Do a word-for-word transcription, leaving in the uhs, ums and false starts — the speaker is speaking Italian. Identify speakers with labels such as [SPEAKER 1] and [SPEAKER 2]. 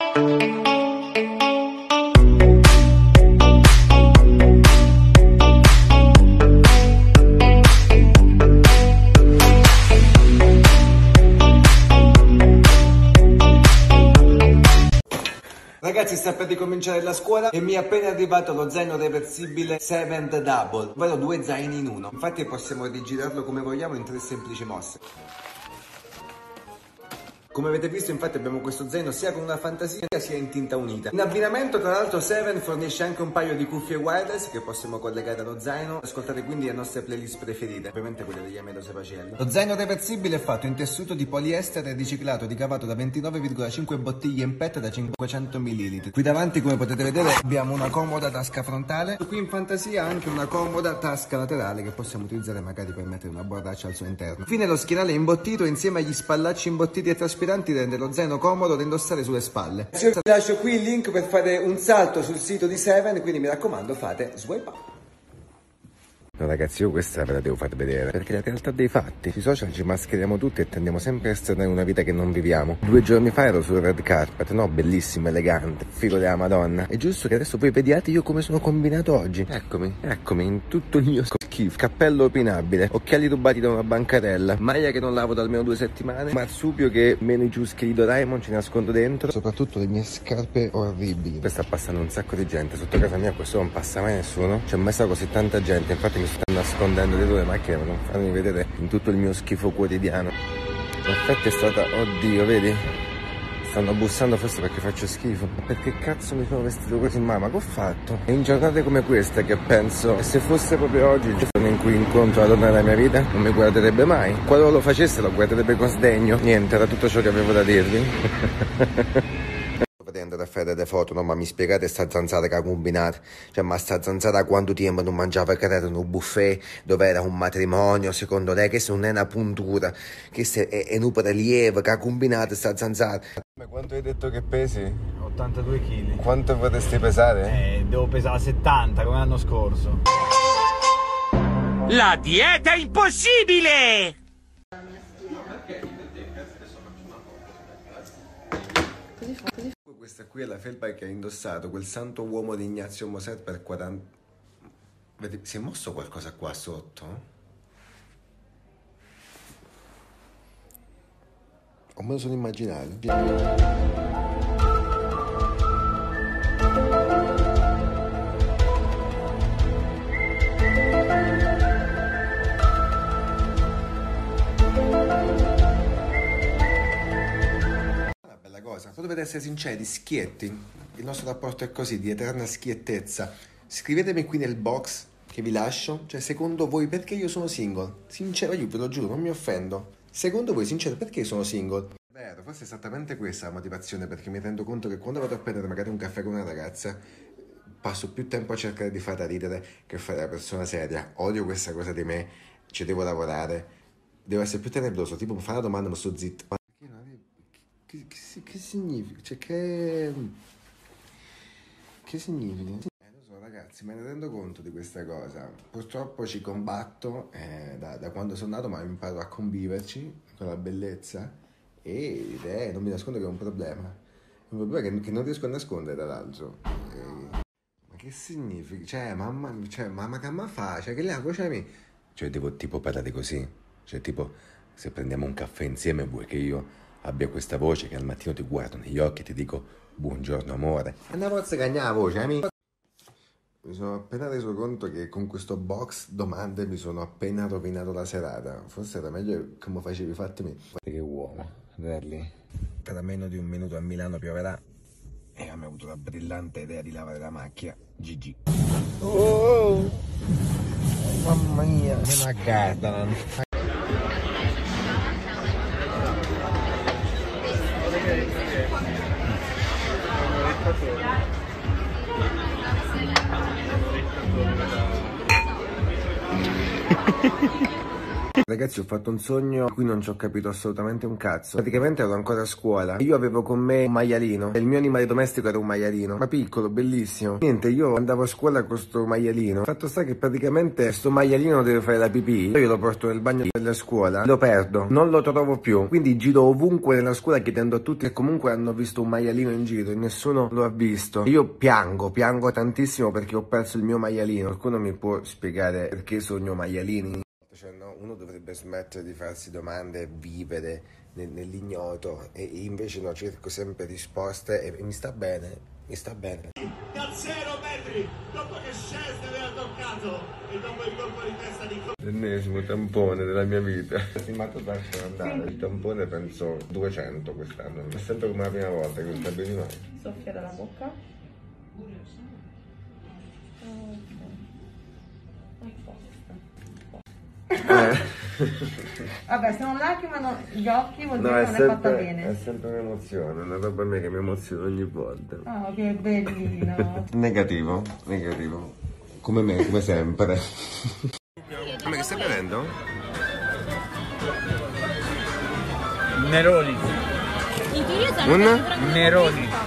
[SPEAKER 1] Ragazzi, sta per ricominciare la scuola e mi è appena arrivato lo zaino reversibile Seven Double, ovvero due zaini in uno. Infatti possiamo rigirarlo come vogliamo in tre semplici mosse. Come avete visto, infatti, abbiamo questo zaino sia con una fantasia sia in tinta unita. In abbinamento, tra l'altro, Seven fornisce anche un paio di cuffie wireless che possiamo collegare allo zaino. Ascoltate quindi le nostre playlist preferite, ovviamente quelle degli Amedeo Sepaciello. Lo zaino reversibile è fatto in tessuto di poliestere riciclato ricavato da ventinove virgola cinque bottiglie in P E T da cinquecento millilitri. Qui davanti, come potete vedere, abbiamo una comoda tasca frontale. Qui in fantasia anche una comoda tasca laterale che possiamo utilizzare magari per mettere una borraccia al suo interno. Infine lo schienale imbottito insieme agli spallacci imbottiti e trasparenti rende lo zaino comodo da indossare sulle spalle. Io vi lascio qui il link per fare un salto sul sito di Seven, quindi mi raccomando fate swipe up.
[SPEAKER 2] No ragazzi, io questa ve la devo far vedere, perché la realtà dei fatti, sui social ci mascheriamo tutti e tendiamo sempre a esternare una vita che non viviamo. Due giorni fa ero sul red carpet, no? Bellissimo, elegante, figo della Madonna. È giusto che adesso voi vediate io come sono combinato oggi. Eccomi, eccomi, in tutto il mio schifo, cappello opinabile, occhiali rubati da una bancarella, maglia che non lavo da almeno due settimane, marsupio che meno i ciuschi di Doraemon ci nascondo dentro, soprattutto le mie scarpe orribili. Qui sta passando un sacco di gente, sotto casa mia questo non passa mai nessuno, c'è mai stata così tanta gente, infatti mi sto nascondendo dietro le macchine per non farmi vedere in tutto il mio schifo quotidiano. In effetti è stata, oddio, vedi? Stanno bussando forse perché faccio schifo. Ma perché cazzo mi sono vestito così? Mamma, che ho fatto? È in giornate come queste che penso, e se fosse proprio oggi il giorno in cui incontro la donna della mia vita, non mi guarderebbe mai. Qualora lo facesse lo guarderebbe con sdegno. Niente, era tutto ciò che avevo da dirvi. Potete andare a fare delle foto, no? Ma mi spiegate sta zanzara che ha combinato? Cioè, ma sta zanzara quanto tempo non mangiava, che era un buffet dove era un matrimonio, secondo lei? Che se non è una puntura, che se è, è un prelievo che ha combinato sta zanzara. Ma quanto hai detto che pesi?
[SPEAKER 3] ottantadue chili.
[SPEAKER 2] Quanto potresti pesare?
[SPEAKER 3] Eh, devo pesare settanta come l'anno scorso.
[SPEAKER 4] La dieta impossibile!
[SPEAKER 2] Questa qui è la felpa che ha indossato quel santo uomo di Ignazio Moser per quaranta... Vedi, si è mosso qualcosa qua sotto? O me lo sono immaginato? Poi dovete essere sinceri, schietti. Il nostro rapporto è così, di eterna schiettezza. Scrivetemi qui nel box che vi lascio, cioè secondo voi perché io sono single? Sincero, io ve lo giuro, non mi offendo. Secondo voi, sincero, perché sono single? Vero, forse è esattamente questa la motivazione, perché mi rendo conto che quando vado a prendere magari un caffè con una ragazza, passo più tempo a cercare di farla ridere che fare la persona seria. Odio questa cosa di me, ci devo lavorare. Devo essere più tenebroso, tipo fare una domanda ma sto zitto. Che, che, che significa? Cioè, che... Che significa? Eh, lo so, ragazzi, me ne rendo conto di questa cosa. Purtroppo ci combatto eh, da, da quando sono nato, ma imparo a conviverci con la bellezza e eh, non mi nascondo che è un problema. È un problema che, che non riesco a nascondere, tra l'altro. Eh, ma che significa? Cioè, mamma, cioè, mamma che mamma fa? Cioè, che le cioè, mi... cioè, devo tipo parlare così? Cioè, tipo, se prendiamo un caffè insieme, vuoi che io abbia questa voce che al mattino ti guardo negli occhi e ti dico buongiorno amore? E una volta che la voce, amico. Mi sono appena reso conto che con questo box domande mi sono appena rovinato la serata. Forse era meglio come facevi fatemi. Che uomo, Relly. Tra meno di un minuto a Milano pioverà e abbiamo avuto la brillante idea di lavare la macchina. G G. Oh, mamma mia, me la guardano.
[SPEAKER 1] Ragazzi, ho fatto un sogno di cui non ci ho capito assolutamente un cazzo. Praticamente ero ancora a scuola e io avevo con me un maialino e il mio animale domestico era un maialino, ma piccolo, bellissimo. Niente, io andavo a scuola con sto maialino. Fatto sta che praticamente sto maialino deve fare la pipì, io lo porto nel bagno della scuola, lo perdo, non lo trovo più. Quindi giro ovunque nella scuola chiedendo a tutti che comunque hanno visto un maialino in giro e nessuno lo ha visto. Io piango, piango tantissimo perché ho perso il mio maialino. Qualcuno mi può spiegare perché sogno maialini? Cioè, no, uno dovrebbe smettere di farsi domande e vivere nel, nell'ignoto e invece no, cerco sempre risposte e, e mi sta bene, mi sta bene.
[SPEAKER 5] Da zero metri, dopo che Szczęsny aveva toccato e dopo il colpo di testa di...
[SPEAKER 1] L'ennesimo tampone della mia vita. Stimato lasciano andare, il tampone penso duecento quest'anno. È sempre come la prima volta che non bevi mai.
[SPEAKER 6] Soffia dalla bocca.
[SPEAKER 1] Eh.
[SPEAKER 6] Vabbè, se non lacrimano gli occhi vuol dire
[SPEAKER 1] No,
[SPEAKER 6] che
[SPEAKER 1] è
[SPEAKER 6] non è
[SPEAKER 1] sempre,
[SPEAKER 6] fatta bene.
[SPEAKER 1] è sempre un'emozione, una roba a me che mi emoziona ogni volta.
[SPEAKER 6] Oh, che bellino.
[SPEAKER 1] Negativo, negativo. Come me, come sempre. Ma che stai bevendo?
[SPEAKER 3] Neroni.
[SPEAKER 1] Un?
[SPEAKER 3] Neroni.